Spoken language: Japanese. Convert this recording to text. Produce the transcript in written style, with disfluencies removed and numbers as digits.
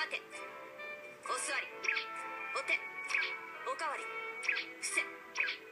立て、お座り、お手、おかわり、伏せ。